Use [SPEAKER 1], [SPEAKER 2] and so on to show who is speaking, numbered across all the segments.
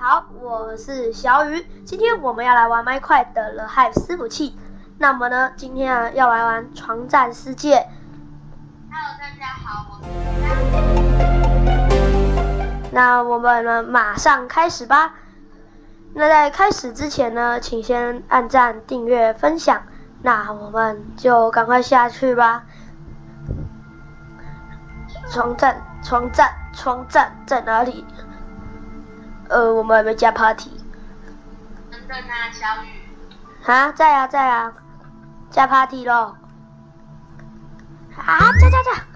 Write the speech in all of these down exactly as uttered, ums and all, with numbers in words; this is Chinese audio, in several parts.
[SPEAKER 1] 好，我是小雨。今天我们要来玩麦块的 The Hive 伺服器。那么呢，今天啊要来玩床战世界。
[SPEAKER 2] Hello， 大家好，我是
[SPEAKER 1] 佳。那我们呢马上开始吧。那在开始之前呢，请先按赞、订阅、分享。那我们就赶快下去吧。床战，床战，床战在哪里？呃，我们还没加 party。
[SPEAKER 2] 等等啊，小雨。
[SPEAKER 1] 啊，在啊，在啊，加 party 咯。啊，加加加！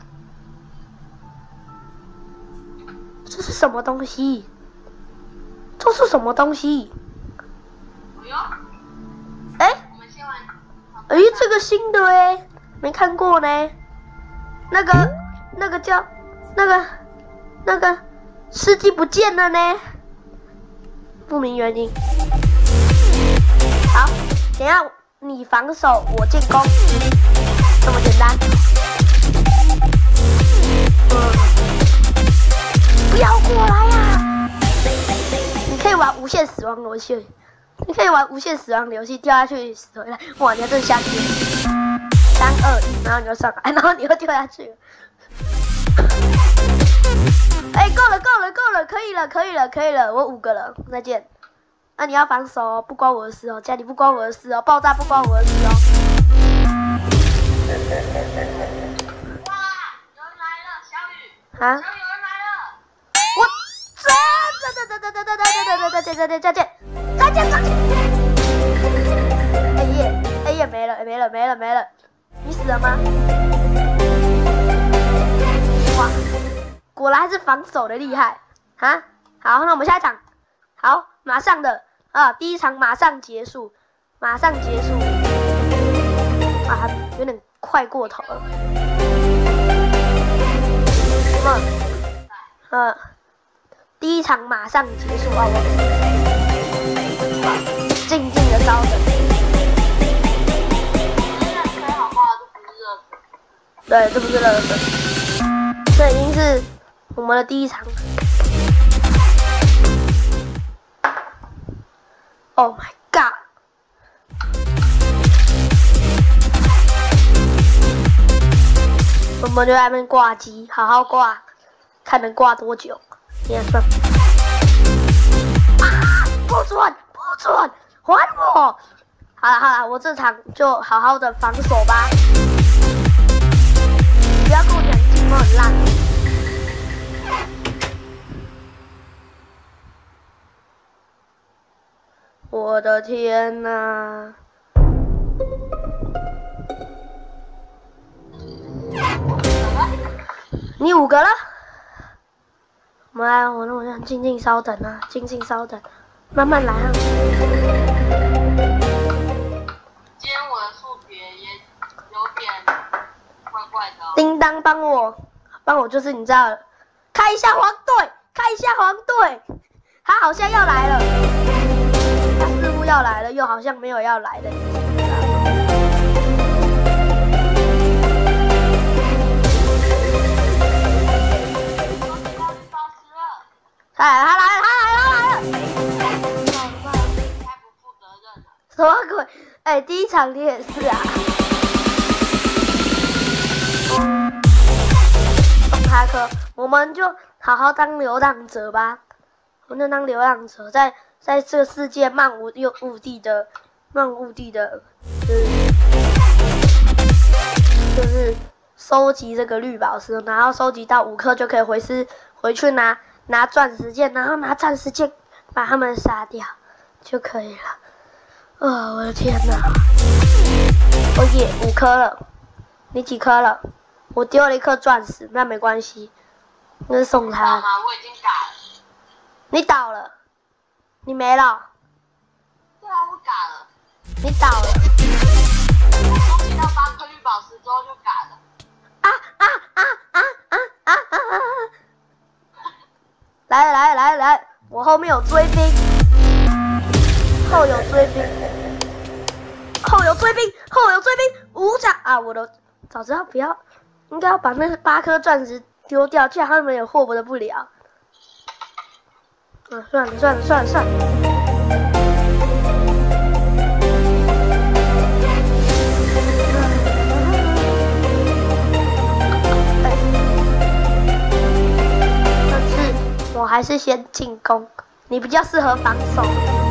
[SPEAKER 1] 这是什么东西？这是什么东西？
[SPEAKER 2] 哎呦！
[SPEAKER 1] 哎，
[SPEAKER 2] 我们先玩。
[SPEAKER 1] 哎，这个新的哎，没看过呢。那个，那个叫，那个，那个，司机不见了呢。不明原因。好，等一下你防守，我进攻，这么简单。嗯，不要过来呀！你可以玩无限死亡游戏，你可以玩无限死亡游戏，掉下去死回来，哇！你还真下去。三二一，然后你就上来，然后你又掉下去了。哎，够了，够了，够了，可以了，可以了，可以了，我五个了，再见。那、啊、你要防守哦，不关我的事哦，家里不关我的事哦，爆炸不关我的事哦。
[SPEAKER 2] 哇，有人来了，小雨。
[SPEAKER 1] 啊？
[SPEAKER 2] 小雨，有人来了。
[SPEAKER 1] 我这这这这这这这这这这这这再见再见再见。哎耶哎耶没了没了没了没了，你死了吗？哇！果然还是防守的厉害啊！好，那我们下一场，好，马上的啊，第一场马上结束，马上结束，啊，有点快过头了。什么？呃，第一场马上结束啊！我静静的稍等。
[SPEAKER 2] 开好不好？这不是热水。
[SPEAKER 1] 对，这不是热水，这已经是我们的第一场。Oh my god！ 我们就在那边挂机，好好挂，看能挂多久。你看，啊！不准，不准，还我！好了好了，我这场就好好的防守吧。不要跟我讲进攻很烂。我的天哪！你五个了？我们来，我那我想静静稍等啊，静静稍等，慢慢来啊。
[SPEAKER 2] 今天我的数学也有点怪怪的、哦。
[SPEAKER 1] 叮当，帮我，帮我，就是你知道，开一下黄队，开一下黄队，他好像要来了，他似乎要来了，又好像没有要来的意思。他来了，他来了，他来了，他来了！
[SPEAKER 2] 太不负责任了。
[SPEAKER 1] 什么鬼？哎、欸，第一场你也是啊。送他科，我们就好好当流浪者吧。我们就当流浪者，在在这个世界漫无又无地的漫无地的，就是就是收集这个绿宝石，然后收集到五颗就可以回师回去拿拿钻石剑，然后拿钻石剑把他们杀掉就可以了。哦，我的天哪！哦耶，五颗了，你几颗了？我丢了一颗钻石，那没关系，那是送他的。
[SPEAKER 2] 我已经打了。
[SPEAKER 1] 你倒了，你没了。
[SPEAKER 2] 对啊，我打了。
[SPEAKER 1] 你倒了。
[SPEAKER 2] 我收集到八颗绿宝石之后就打了。
[SPEAKER 1] 啊啊啊啊啊啊啊啊！来来来来，我后面有追兵，后有追兵，后有追兵，后有追兵，五掌啊！我都早知道不要，应该要把那八颗钻石丢掉，这样他们也获得不了。 嗯，算了算了算了算了。但是我还是先进攻，你比较适合防守。